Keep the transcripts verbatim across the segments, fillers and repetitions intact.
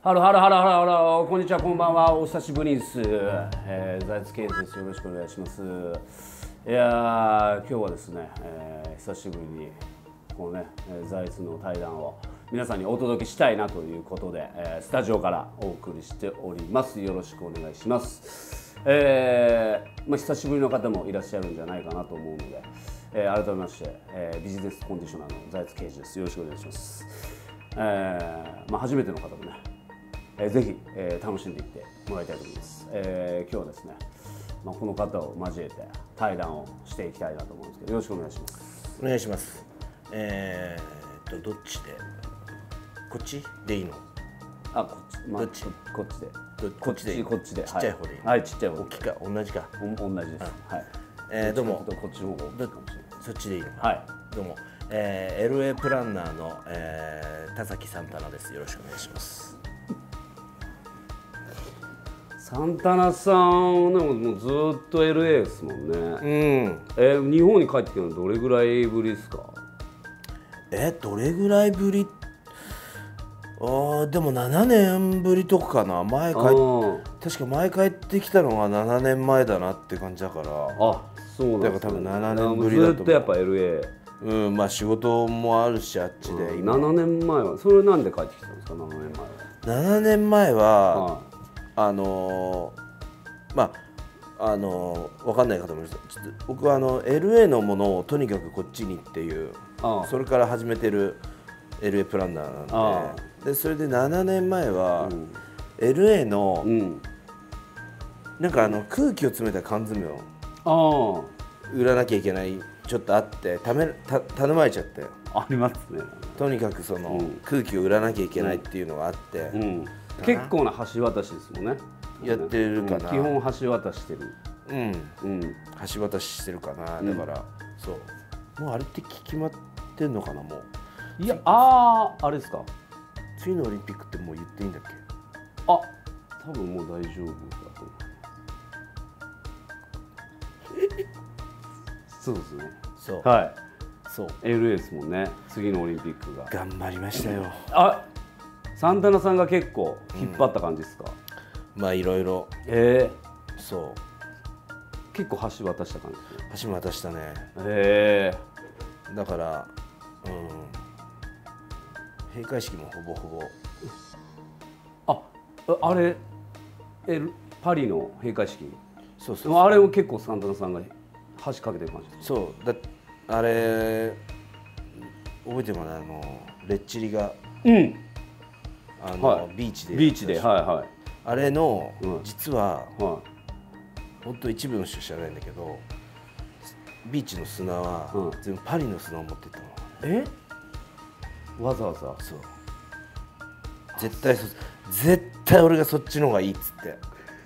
ハローハローハローハローハロー、こんにちは、こんばんは、お久しぶりです。えー、財津圭です。よろしくお願いします。いやー、今日はですね、えー、久しぶりにこのね、財津の対談を皆さんにお届けしたいなということで、えー、スタジオからお送りしております。よろしくお願いします。えー、まあ、久しぶりの方もいらっしゃるんじゃないかなと思うので、えー、改めまして、えー、ビジネスコンディショナーの財津圭です。よろしくお願いします。えーまあ、初めての方もね、えー、ぜひ、えー、楽しんでいってもらいたいと思います。えー、今日はですね、まあ、この方を交えて対談をしていきたいなと思うんですけど、よろしくお願いします。 お願いします。えー、っとどっちでこっちでいいの？ あ、こっち、まあ、 どっち？ こっちで、 こっちでこっちで、 ちっちゃい方でいい？ はい、はい、ちっちゃい方で大きいか同じか。 お同じです。はい。 えー、どうも。 こっちの方が大きいかもしれない。 そっちでいいの？ はい。 どうも。えー、エルエー プランナーの、えー、田崎サンタナです。よろしくお願いします。 サンタナさん、でももうずっと エルエー ですもんね。うん。 えー、日本に帰ってきたのどれぐらいぶりですか？ えどれぐらいぶり？あでもななねんぶりとかかな。前帰っ確か前帰ってきたのがななねんまえだなって感じだから。 あ、そうなんですね。 だから多分ななねんぶりだと思う。 ずっとやっぱ エルエー。 うん、まあ仕事もあるしあっちで、 今ななねんまえはそれなんで帰ってきたんですか？ななねんまえは。 ななねんまえは、 はい、 あのー、まああのー、分かんない方もいるんですけど、僕はあの エルエー のものをとにかくこっちにっていう、 ああそれから始めてる エルエー プランナーなんで、 ああでそれでななねんまえは、 うん、 エルエー の、 うん、 なんかあの空気を詰めた缶詰を売らなきゃいけないちょっとあってためた頼まれちゃってありますね。 とにかくその、うん、空気を売らなきゃいけないっていうのがあって、うんうん、 結構な橋渡しですもんね。 やってるかな、 うん、基本橋渡してる、 うんうん、橋渡ししてるかな、うん、だからそうもうあれって決まってんのかな。もういやあああれですか。 次のオリンピックってもう言っていいんだっけ？ あ、多分もう大丈夫だと思う。そうですね。 そうはいそうエルエー ですもんね。次のオリンピックが頑張りましたよ。 あ、サンタナさんが結構引っ張った感じですか？ うん、まあいろいろ。 ええー、そう結構橋渡した感じですね。橋渡したね。 えー、だからうん閉会式もほぼほぼああれえパリの閉会式。 そうそうそうあれも結構サンタナさんが橋かけてる感じです。 そうだあれ覚えてるかな、あのレッチリが、 うん、 あの、はい、ビーチでビーチで、はいはい、 あれの、うん、実は、 はい、 本当一部の人知らないんだけどビーチの砂は、うん、全部パリの砂を持ってったの。 えわざわざ？ そう絶対そ絶対俺がそっちの方がいいっつって、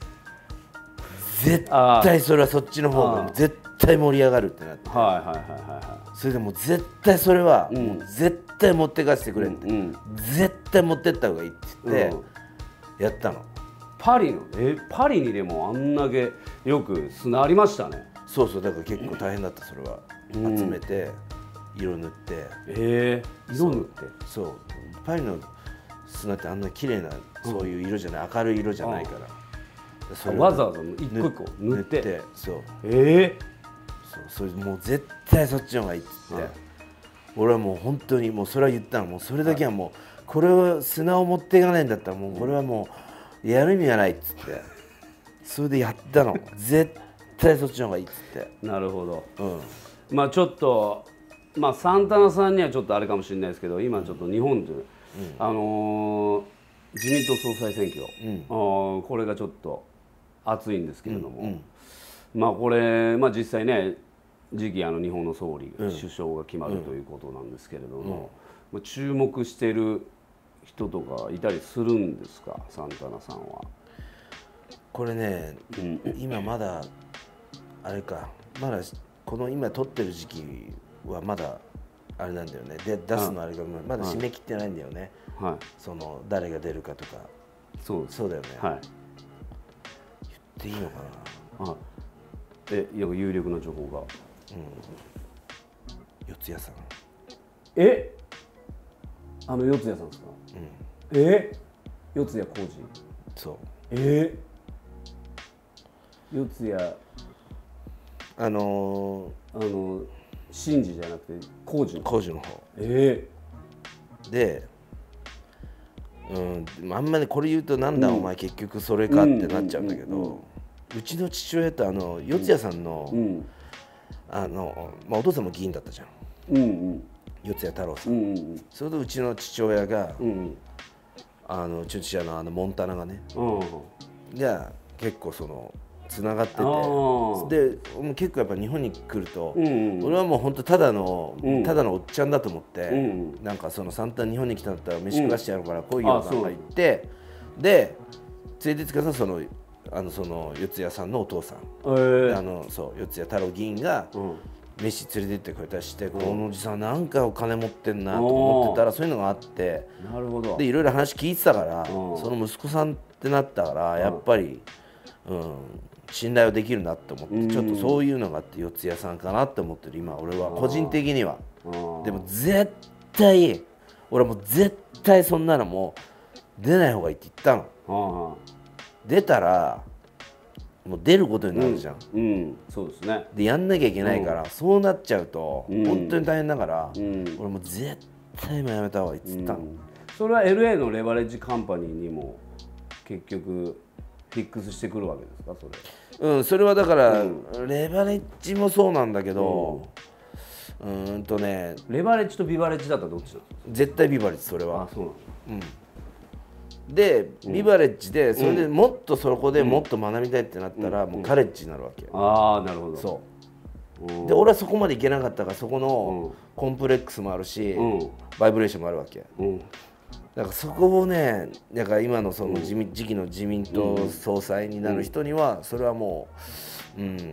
絶対それはそっちの方が絶対盛り上がるってなって、 はいはいはいはい、 それでもう絶対それは、うん、もう絶対持ってかせてくれって、うん、絶対持ってった方がいいって言って、うん、やったの。 パリのえパリにでもあんだけよく砂ありましたね。 そうそう、だから結構大変だった。それは、うん、集めて色塗って、 えー、色塗って、 そう、そうパリの砂ってあんな綺麗なそういう色じゃない、明るい色じゃないから、 それわざわざ一個一個塗って、塗ってそうえーそうそれもう絶対そっちの方がいいって言って、はい、俺はもう本当にもうそれは言ったの。もうそれだけはもう、はい、これを砂を持っていかないんだったらもうこれはもうやる意味がないっつってそれでやったの。絶対そっちの方がいいっつって。 なるほど、うん、まあちょっとまあサンタナさんにはちょっとあれかもしれないですけど、今ちょっと日本で、うん、あのー、自民党総裁選挙、うん、あこれがちょっと熱いんですけれども、うんうん、まあこれ、まあ、実際ね次期あの日本の総理、うん、首相が決まるということなんですけれども、うん、注目している人とかいたりするんですか、サンタナさんは。 これね、うん、今まだあれか、まだこの今撮ってる時期はまだあれなんだよね。で出すのあれがまだ締め切ってないんだよね、はい、その誰が出るかとか。そうそうだよね、はい、言っていいのかな。 あえ有力な情報が、うん、 四谷さん。 えあの四谷さんですか、うん、え四谷浩二。 そうえー、四谷あのあの真治じゃなくて浩二の浩二の方えで、うん、あんまりこれ言うとなんだ、うん、お前結局それかってなっちゃうんだけど、うんうんうんうん、うちの父親とあの四谷さんの、うん、あのまあ、お父さんも議員だったじゃん、うんうん、四谷太郎さん、うんうん、それでうちの父親が、うんうん、あのうちの父親のあのモンタナがね、うんうん、じゃあ結構そのつながってて、でもう結構やっぱ日本に来ると、うんうん、俺はもう本当ただの、うん、ただのおっちゃんだと思って、うん、なんかそのサンタ日本に来たんだったら飯食わしてやるから来いよなんか言って、うん、で連れてってくださいそのあのその四谷さんのお父さん、えー、あのそう四谷太郎議員が、うん飯連れてってくれたりして、このおじさんなんかお金持ってんなと思ってたらそういうのがあって、 なるほどでいろいろ話聞いてたから、その息子さんってなったからやっぱり、うん、信頼はできるなって思って、ちょっとそういうのがあって四谷さんかなって思ってる今俺は個人的には。でも絶対俺はもう絶対そんなのもう出ない方がいいって言ったの。出たらもう出ることになるじゃん、 うんうん、そうですね。 でやんなきゃいけないから、うん、そうなっちゃうと、うん、本当に大変だから、うん、俺もう絶対今やめた方がいいっつったの、うん、 それは エルエー のレバレッジカンパニーにも結局フィックスしてくるわけですかそれ。うん、それはだから、うん、レバレッジもそうなんだけど、うん、うーんとねレバレッジとビバレッジだったらどっちなの？ 絶対ビバレッジそれは。 あ、そうなの。 うんでビバレッジでそれでもっとそこでもっと学びたいってなったらもうカレッジになるわけ。 ああなるほど。 そうで俺はそこまでいけなかったからそこのコンプレックスもあるしバイブレーションもあるわけ。だからそこをねだから今のその自民次期の自民党総裁になる人にはそれはもううん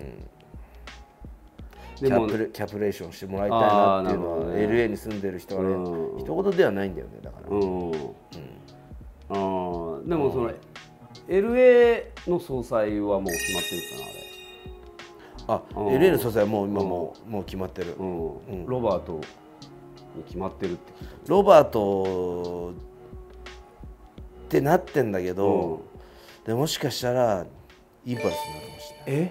キャプレ、キャプレーションしてもらいたいなっていうのは エルエー に住んでる人はね一言ではないんだよねだから。うんあでもその エルエー の総裁はもう決まってるかなあれ。あ エルエー の総裁はもう今もう、もう決まってる、うんうん、ロバートに決まってるって聞いた。 ロバートってなってんだけど、うん、でもしかしたらインパルスになるかもしれない。 え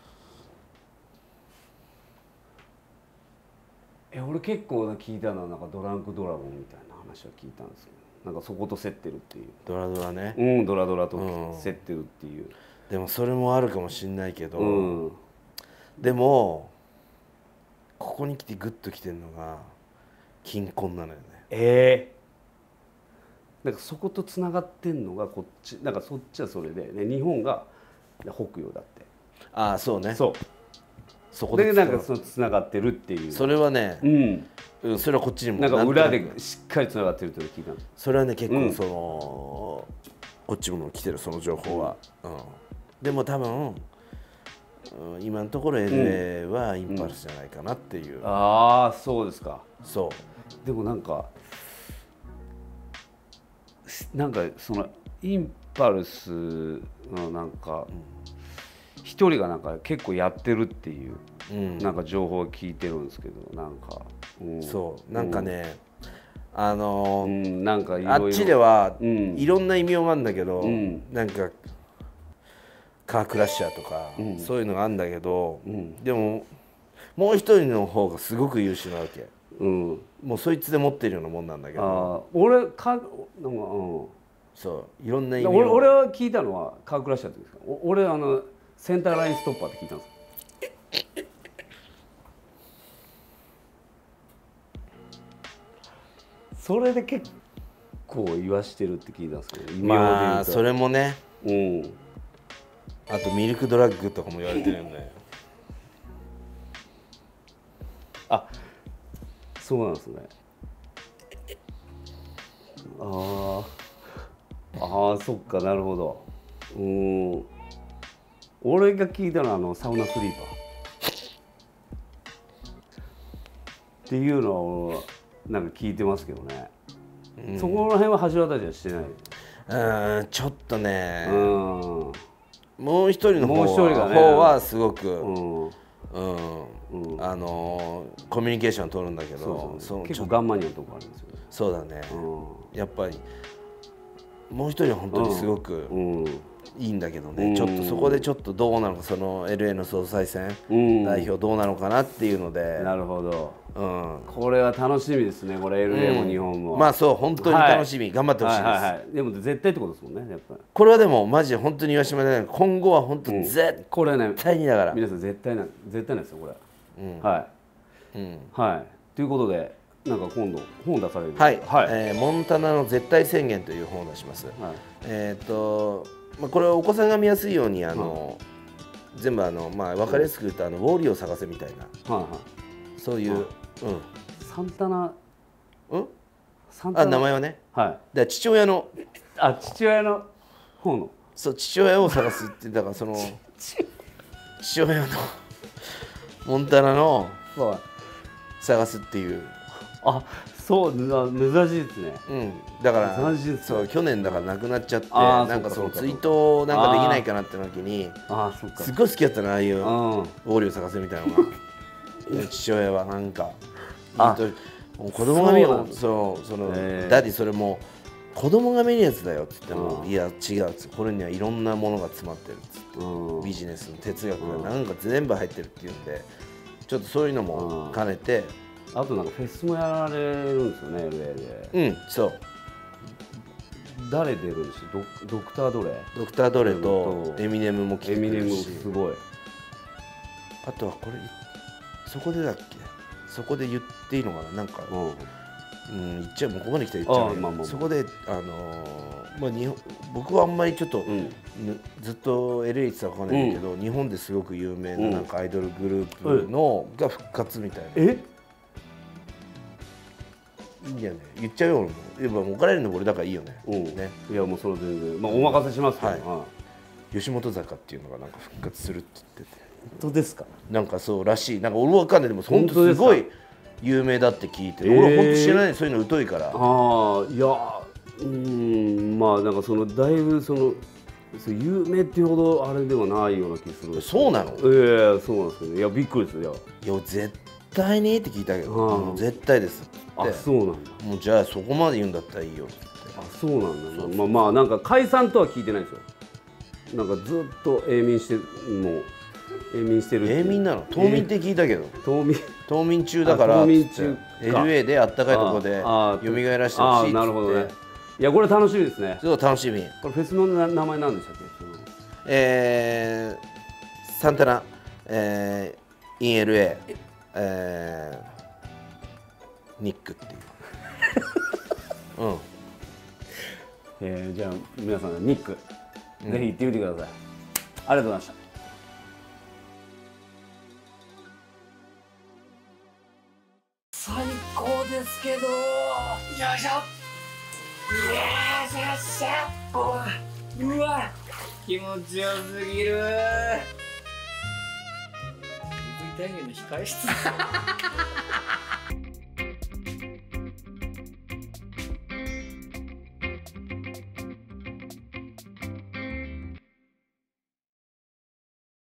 え俺結構聞いたのはなんかドランクドラゴンみたいな話は聞いたんですけどなんかそこと競ってるっていう。 ドラドラね。 うんドラドラと競ってるっていう、うん、 でもそれもあるかもしれないけど、うん、でもここに来てグッときてるのが金婚なのよね。 ええー、なんかそことつながってんのがこっちなんかそっちはそれで、ね、日本が北洋だって。 ああそうね。 そうそこでなんかそのつながってるっていう。 それはね、うんうん、それはこっちにもなんか裏でしっかりつながってるって聞いたんです。 それはね結構その、うん、こっちも来てるその情報は、うんうん、でも多分、うん、今のところ エルエー はインパルスじゃないかなっていう、うん、 ああそうですか。 そうでもなんかなんかそのインパルスのなんか一、うん、人がなんか結構やってるっていう、うん、なんか情報を聞いてるんですけどなんか、 うん、そうなんかね、うん、あのーうん、 なんかいろいろあっちでは、うん、いろんな意味があるんだけど、うん、なんかカークラッシャーとか、うん、そういうのがあるんだけど、うん、でももう一人の方がすごく優秀なわけ、うん、もうそいつで持ってるようなもんなんだけど、 あ俺かなんか、うん、 そういろんな意味を俺, 俺は聞いたのはカークラッシャーって言うんですか。俺あのセンターラインストッパーって聞いたんです。それで結構言わしてるって聞いたんですけど、 まあそれもね、うん、あとミルクドラッグとかも言われてるよね。 あ、そうなんですね。ああ、そっかなるほど。うん、俺が聞いたのはあのサウナスリーパーっていうのをなんか聞いてますけどね、うん、そこら辺は橋渡しはしてない。 うん、ちょっとね、うん、もう一人の方 は, もう一人が、ね、方はすごく、うんうんうん、あのー、コミュニケーション取るんだけど、 そうそう結構ガンマニアのとこあるんですよね。 そうだね、うん、やっぱりもう一人は本当にすごくいいんだけどね、うん、ちょっとそこでちょっとどうなのか、その エルエー の総裁選、うん、代表どうなのかなっていうので。 なるほど、うん、これは楽しみですね、これ エルエー も日本も、 うん、まあそう本当に楽しみ、はい、頑張ってほしいです、はいはいはい、 でも絶対ってことですもんね、やっぱりこれはでもマジで本当に岩島で今後は本当に絶対に、うん、 これねだから皆さん絶対な絶対なんですよこれ、うん、はい、うん、はいということでなんか今度本出されるはい、はい、えー、モンタナの絶対宣言という本を出します、はい、えっ、ー、と、まあ、これはお子さんが見やすいようにあの、うん、全部あの、まあ、分かりやすく言うとあのウォーリーを探せみたいな、はいはい、そういう、はい、うん、 サンタナ、 うん、サンタナ、あ、名前はね、はい、で父親のあ父親の方のそう父親を探すってだからその父親のモンタナの探すっていう。 あ、そう珍しいですね。 うん、だからそう去年だから亡くなっちゃってなんかその追悼なんかできないかなって時にすっごい好きだったなああいうウォーリーを探せみたいなのが父親はなんか子供が見るそうそのダディそれも子供が見るやつだよっつってもいや違うっつってこれにはいろんなものが詰まってるっつってビジネスの哲学がなんか全部入ってるっていうんでちょっとそういうのも兼ねて。 あとなんかフェスもやられるんですよね エルエー で。 うん、そう誰出るんですよ。 ド, ドクター・ドレドクター・ドレとエミネムも来てくるし、エミネムすごい。 あとはこれそこでだっけそこで言っていいのかななんか、うんうん、言っちゃうもうここまで来たら言っちゃう、まあまあ、そこであのーまあ、日本僕はあんまりちょっと、うん、ずっと エルエー 行ってたかわかんないけど、うん、日本ですごく有名ななんかアイドルグループの、うん、が復活みたいな。 えいいんじゃない言っちゃうよ俺も怒られるの俺だからいいよね。うん、ねいやもうそれ全然、まあ、お任せしますけど、はいはい、吉本坂っていうのがなんか復活するって言ってて。 本当ですか？ なんかそうらしい。なんか俺わかんないでも本当すごい有名だって聞いて、えー、俺本当知らない、そういうの疎いから。ああいやうんまあなんかそのだいぶその有名っていうほどあれではないような気する。 そうなの？ ええー、そうなんですけど、いやびっくりですよ。 いや絶対にって聞いたけど、もう絶対ですって。 あそうなんだ。 もうじゃあそこまで言うんだったらいいよって。 あそうなんだ。まあまあなんか解散とは聞いてないですよ。なんかずっと永眠してもう永眠してる。 永眠なの？冬眠って聞いたけど。 冬眠冬眠中だから。冬眠中。エルエー であったかいところで蘇らせてほしいって。 なるほどね。いやこれ楽しみですね。 そう楽しみ。 これフェスの名前なんでしたっけ？ えー、サンタナ、えー、イン エルエー、えー、ニックっていう。うん。 えー、じゃあ皆さんニック、うん、ぜひ行ってみてください。ありがとうございました。最高ですけど。よいしょ。よいしょよいしょ。うわ。気持ちよすぎる。ブイタイムの控え室